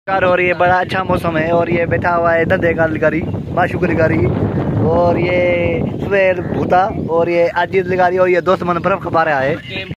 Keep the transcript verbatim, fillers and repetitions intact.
और ये बड़ा अच्छा मौसम है और ये बैठा हुआ है धंधे का लिगारी माशुक लिगारी और ये सुबह भूता और ये अजीत लिगारी और ये दोस्त मन बर्फ खा रहा है।